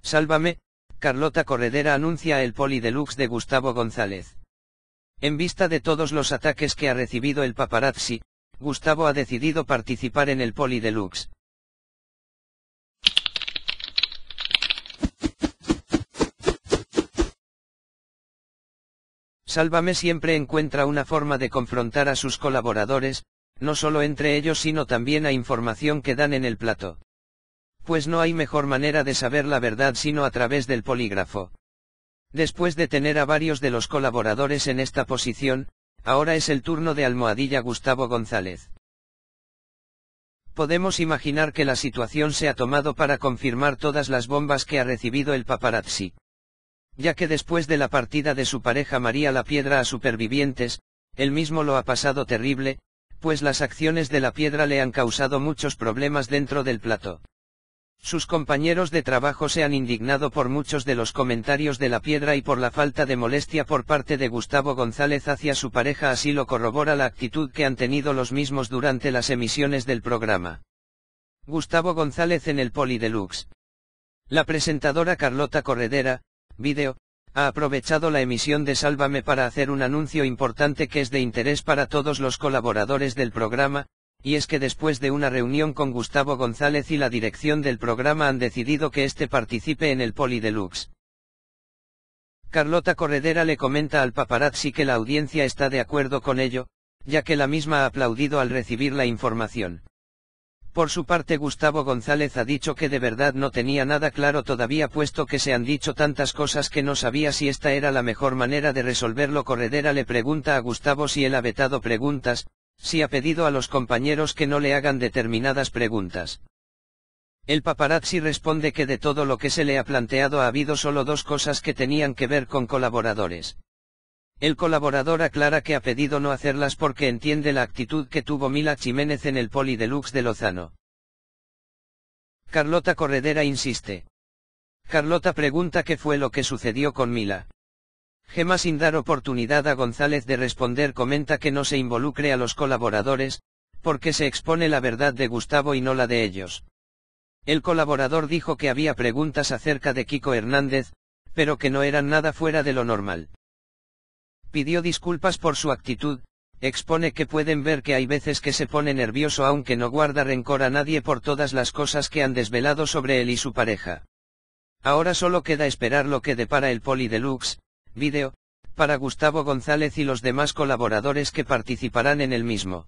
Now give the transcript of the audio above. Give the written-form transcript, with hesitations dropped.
Sálvame, Carlota Corredera anuncia el Poli Deluxe de Gustavo González. En vista de todos los ataques que ha recibido el paparazzi, Gustavo ha decidido participar en el Poli Deluxe. Sálvame siempre encuentra una forma de confrontar a sus colaboradores, no solo entre ellos sino también a información que dan en el plató. Pues no hay mejor manera de saber la verdad sino a través del polígrafo. Después de tener a varios de los colaboradores en esta posición, ahora es el turno de Almohadilla Gustavo González. Podemos imaginar que la situación se ha tomado para confirmar todas las bombas que ha recibido el paparazzi. Ya que después de la partida de su pareja María La Piedra a Supervivientes, él mismo lo ha pasado terrible, pues las acciones de La Piedra le han causado muchos problemas dentro del plató. Sus compañeros de trabajo se han indignado por muchos de los comentarios de La Piedra y por la falta de molestia por parte de Gustavo González hacia su pareja, así lo corrobora la actitud que han tenido los mismos durante las emisiones del programa. Gustavo González en el Poli Deluxe. La presentadora Carlota Corredera, Vídeo, ha aprovechado la emisión de Sálvame para hacer un anuncio importante que es de interés para todos los colaboradores del programa, y es que después de una reunión con Gustavo González y la dirección del programa han decidido que este participe en el Poli Deluxe. Carlota Corredera le comenta al paparazzi que la audiencia está de acuerdo con ello, ya que la misma ha aplaudido al recibir la información. Por su parte Gustavo González ha dicho que de verdad no tenía nada claro todavía puesto que se han dicho tantas cosas que no sabía si esta era la mejor manera de resolverlo. Corredera le pregunta a Gustavo si él ha vetado preguntas, si ha pedido a los compañeros que no le hagan determinadas preguntas. El paparazzi responde que de todo lo que se le ha planteado ha habido solo dos cosas que tenían que ver con colaboradores. El colaborador aclara que ha pedido no hacerlas porque entiende la actitud que tuvo Mila Jiménez en el Poli Deluxe de Lozano. Carlota Corredera insiste. Carlota pregunta qué fue lo que sucedió con Mila. Gemma, sin dar oportunidad a González de responder, comenta que no se involucre a los colaboradores, porque se expone la verdad de Gustavo y no la de ellos. El colaborador dijo que había preguntas acerca de Kiko Hernández, pero que no eran nada fuera de lo normal. Pidió disculpas por su actitud, expone que pueden ver que hay veces que se pone nervioso aunque no guarda rencor a nadie por todas las cosas que han desvelado sobre él y su pareja. Ahora solo queda esperar lo que depara el Poli Deluxe, Vídeo, para Gustavo González y los demás colaboradores que participarán en el mismo.